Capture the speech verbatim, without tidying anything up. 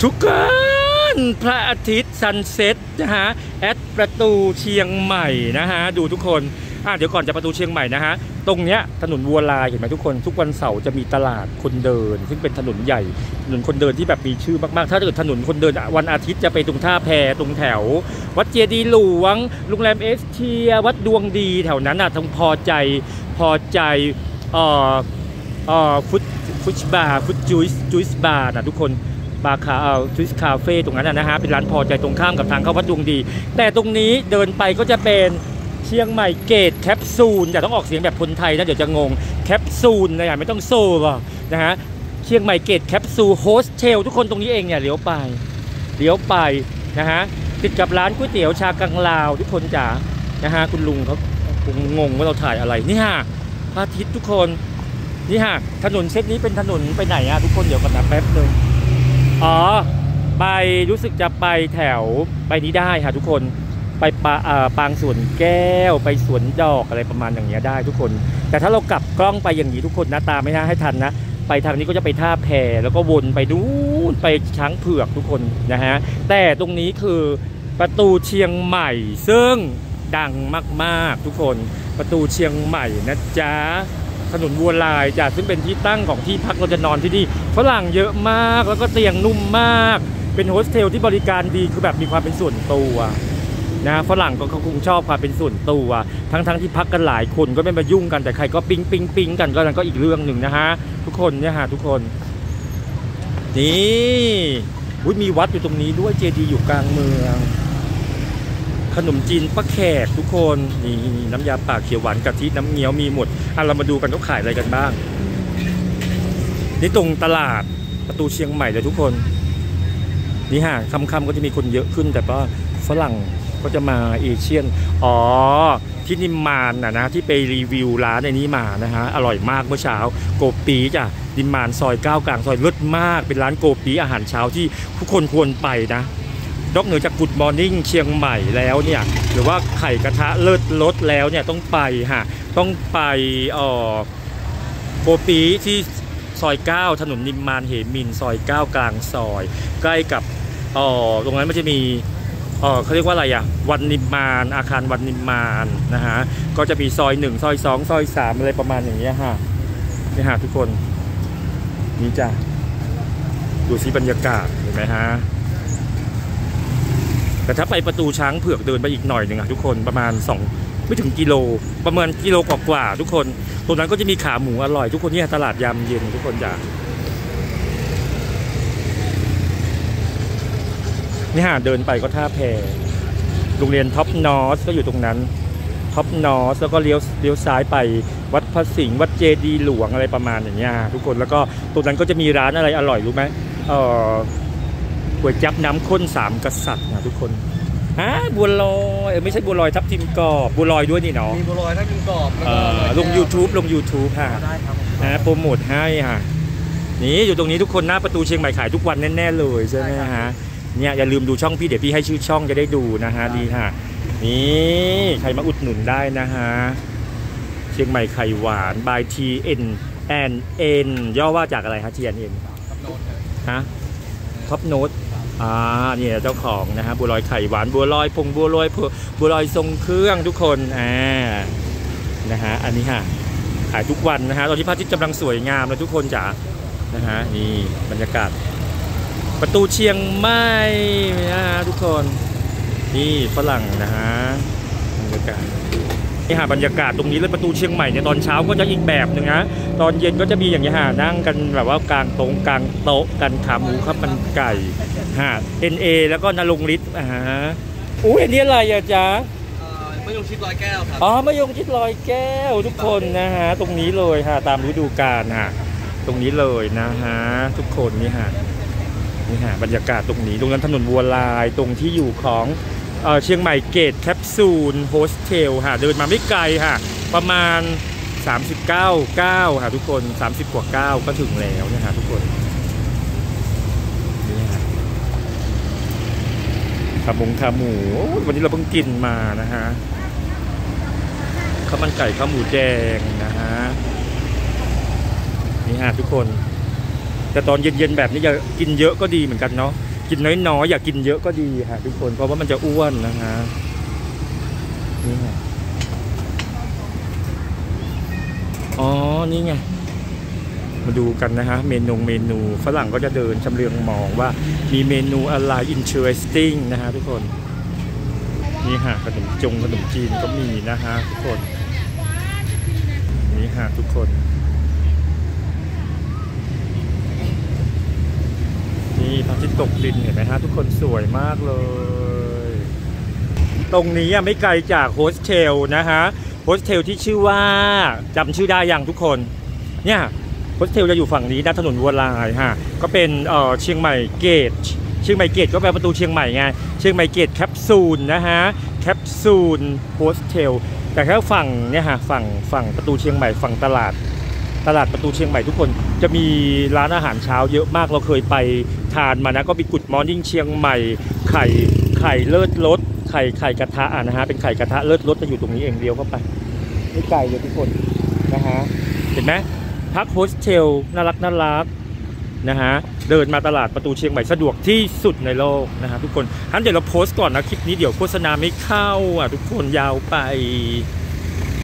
ทุกคนพระอาทิตย์ซันเซ็ตนะฮะแอดประตูเชียงใหม่นะฮะดูทุกคนอ่ะเดี๋ยวก่อนจะประตูเชียงใหม่นะฮะตรงเนี้ยถนนวัวลายเห็นไหมทุกคนทุกวันเสาร์จะมีตลาดคนเดินซึ่งเป็นถนนใหญ่ถนนคนเดินที่แบบมีชื่อมากๆถ้าเกิดถนนคนเดินวันอาทิตย์จะไปตรงท่าแพตรงแถววัดเจดีย์หลวงโรงแรมเอสเทียวัดดวงดีแถวนั้นอ่ะทั้งพอใจพอใจเอ่อเอ่อฟุตฟุตบาร์ฟุตจุยส์จุยส์บาร์นะทุกคนบาร์คาเอ่อจุยส์คาเฟ่ตรงนั้นนะฮะเป็นร้านพอใจตรงข้ามกับทางเข้าวัดดวงดีแต่ตรงนี้เดินไปก็จะเป็นเชียงใหม่เกตแคปซูลอย่าต้องออกเสียงแบบคนไทยนะเดี๋ยวจะงงแคปซูลนะอย่าไม่ต้องโซ่นะฮะเชียงใหม่เกตแคปซูลโฮสเทลทุกคนตรงนี้เองเนี่ยเลี้ยวไปเลี้ยวไปนะฮะติดกับร้านก๋วยเตี๋ยวชากังลาวทุกคนจ๋านะฮะคุณลุงเขาคงงงว่าเราถ่ายอะไรนี่ฮะพระอาทิตย์ทุกคนนี่ฮะถนนเส้นนี้เป็นถนนไปไหนอะทุกคนเดี๋ยวกันนะแป๊บนึงอ๋อไปรู้สึกจะไปแถวไปนี้ได้ค่ะทุกคนไปปาปางสวนแก้วไปสวนดอกอะไรประมาณอย่างเงี้ยได้ทุกคนแต่ถ้าเรากลับกล้องไปอย่างนี้ทุกคนนะตาไม่น่าให้ทันนะไปทางนี้ก็จะไปท่าแพแล้วก็วนไปดูไปช้างเผือกทุกคนนะฮะแต่ตรงนี้คือประตูเชียงใหม่ซึ่งดังมากๆทุกคนประตูเชียงใหม่นะจ๊ะถนนวัวลายจ้ะซึ่งเป็นที่ตั้งของที่พักเราจะนอนที่นี่ฝรั่งเยอะมากแล้วก็เตียงนุ่มมากเป็นโฮสเทลที่บริการดีคือแบบมีความเป็นส่วนตัวนะฝรั่งก็คงชอบความเป็นส่วนตัวทั้งๆ ท, ที่พักกันหลายคนก็ไม่มายุ่งกันแต่ใครก็ปิ๊งปิ๊งปิ๊งกันก็นั่นก็อีกเรื่องหนึ่งนะฮะทุกคนเนี่ยฮะทุกคนนี่อุ้ยมีวัดอยู่ตรงนี้ด้วยเจดีย์อยู่กลางเมืองขนมจีนป้าแขกทุกคนนี่น้ำยาป่าเขียวหวานกะทิน้ำเงี้ยวมีหมดอ่ะเรามาดูกันเขาขายอะไรกันบ้างนี่ตรงตลาดประตูเชียงใหม่เลยทุกคนนี่ฮะค่ำๆก็จะมีคนเยอะขึ้นแต่ว่าฝรั่งก็จะมาเอเชียนอ๋อที่นิมมานนะนะที่ไปรีวิวร้านในนี้มานะฮะอร่อยมากเมื่อเช้าโกปีจ้ะนิมมานซอยเก้ากลางซอยเลิศมากเป็นร้านโกปีอาหารเช้าที่ทุกคนควรไปนะนอกเหนือจากกู๊ดมอร์นิ่งเชียงใหม่แล้วเนี่ยหรือว่าไข่กระทะเลิศรสแล้วเนี่ยต้องไปฮะต้องไปเอ่อโกปีที่ซอยเก้าถนนนิมมานเหมินซอยเก้ากลางซอยใกล้กับเอ่อตรงนั้นมันจะมีเออเขาเรียกว่าอะไรอ่ะวันนิมมานอาคารวันนิมมานนะฮะก็จะมีซอยหนึ่งซอยสองซอยสามอะไรประมาณอย่างเงี้ยฮะนี่ฮะทุกคนนี่จ้ะดูสิบรรยากาศเห็นไหมฮะแต่ถ้าไปประตูช้างเผือกเดินไปอีกหน่อยหนึ่งอ่ะทุกคนประมาณสองไม่ถึงกิโลประมาณกิโลกว่าๆทุกคนตรงนั้นก็จะมีขาหมูอร่อยทุกคนนี่ตลาดยามเย็นทุกคนจ้ะนี่ฮะเดินไปก็ท่าแพโรงเรียนท็อปนอสก็อยู่ตรงนั้นท็อปนอสแล้วก็เลี้ยวเลี้ยวซ้ายไปวัดพระสิงห์วัดเจดีย์หลวงอะไรประมาณอย่างเงี้ยทุกคนแล้วก็ตรงนั้นก็จะมีร้านอะไรอร่อยรู้ไหมเอ่อก๋วยจั๊บน้ำข้นสามกษัตริย์นะทุกคนฮะบัวลอยไม่ใช่บัวลอยทับทิมกรอบบัวลอยด้วยนี่เนาะมีบัวลอยทับทิมกรอบลง YouTube ลง YouTube ค่ะนะโปรโมทให้ค่ะนี่อยู่ตรงนี้ทุกคนหน้าประตูเชียงใหม่ขายทุกวันแน่ๆเลยใช่ไหมฮะเนี่ยอย่าลืมดูช่องพี่เดี๋ยวพี่ให้ชื่อช่องจะได้ดูนะฮะดีค่ะนี่ใครมาอุดหนุนได้นะฮะเชียงใหม่ไข่หวาน by ที เอ็น แอนด์ เอ็น ย่อว่าจากอะไรฮะ ที เอ็น เอ็น ฮะท็อปโน้ตอ่าเนี่ยเจ้าของนะฮะบัวลอยไข่หวานบัวลอยพงบัวลอยบัวลอยทรงเครื่องทุกคนอ่านะฮะอันนี้ฮะขายทุกวันนะฮะตอนนี้พระอาทิตย์กำลังสวยงามเลยทุกคนจ๋านะฮะนี่บรรยากาศประตูเชียงใหม่นะฮะทุกคนนี่ฝรั่งนะฮะบรรยากาศนี่ฮะบรรยากาศตรงนี้เลยประตูเชียงใหม่เนี่ยตอนเช้าก็จะอีกแบบหนึ่งนะตอนเย็นก็จะมีอย่างนี้ฮะนั่งกันแบบว่ากลางตรงกลางโต๊ะกันขาหมูข้าวมันไก่ฮะ เอ็น เอ แล้วก็นรงฤทธิ์อ่าอุ้ยอันนี้อะไรอะจ๊ะมะยงชิดลอยแก้วครับอ๋อมะยงชิดลอยแก้วทุกคนนะฮะตรงนี้เลยฮะตามฤดูกาลฮะตรงนี้เลยนะฮะทุกคนนี่ฮะนี่ฮะบรรยากาศตรงนี้ตรงนั้นถนนวัวลายตรงที่อยู่ของเอ่อเชียงใหม่เกตแคปซูลโฮสเทลฮะเดินมาไม่ไกลฮะประมาณสามสิบเก้า เก้าฮะทุกคนสามสิบกว่าเก้าก็ถึงแล้วนะฮะทุกคนนี่ฮะขาหมูขาหมูวันนี้เราเพิ่งกินมานะฮะข้าวมันไก่ข้าวหมูแดงนะฮะนี่ฮะทุกคนแต่ตอนเย็นๆแบบนี้จะกินเยอะก็ดีเหมือนกันเนาะกินน้อยๆอย่ากินเยอะก็ดีค่ะทุกคนเพราะว่ามันจะอ้วนนะฮะนี่ไงอ๋อนี่ไงมาดูกันนะฮะเมนูเมนูฝรั่งก็จะเดินชำเลืองมองว่ามีเมนูอะไร interesting นะฮะทุกคนนี่ฮะขนมจงขนมจีนก็มีนะฮะทุกคนนี่ฮะทุกคนนี่พระอาทิตย์ตกดินเห็นไหมฮะทุกคนสวยมากเลยตรงนี้ไม่ไกลจากโฮสเทลนะฮะโฮสเทลที่ชื่อว่าจำชื่อได้ยังทุกคนเนี่ยโฮสเทลจะอยู่ฝั่งนี้นะถนนวัวลายฮะก็เป็นเอ่อเชียงใหม่เกตเชียงใหม่เกตก็แปลประตูเชียงใหม่ไงเชียงใหม่เกตแคปซูลนะฮะแคปซูลโฮสเทลแต่ถ้าฝั่งเนี่ยฮะฝั่งฝั่งประตูเชียงใหม่ฝั่งตลาดตลาดประตูเชียงใหม่ทุกคนจะมีร้านอาหารเช้าเยอะมากเราเคยไปทานมานะก็มีกุดมอร์นิ่งเชียงใหม่ไข่ไข่เลิศรสไข่ไข่กระทะนะฮะเป็นไข่กระทะเลิศรสจะอยู่ตรงนี้เองเดียวเข้าไปไม่ไกลเลยทุกคนนะฮะเห็นไหมพักโฮสเทลน่ารักน่ารักนะฮะเดินมาตลาดประตูเชียงใหม่สะดวกที่สุดในโลกนะฮะทุกคนงั้นเดี๋ยวเราโพสต์ก่อนนะคลิปนี้เดี๋ยวโฆษณาไม่เข้าอ่ะทุกคนยาวไป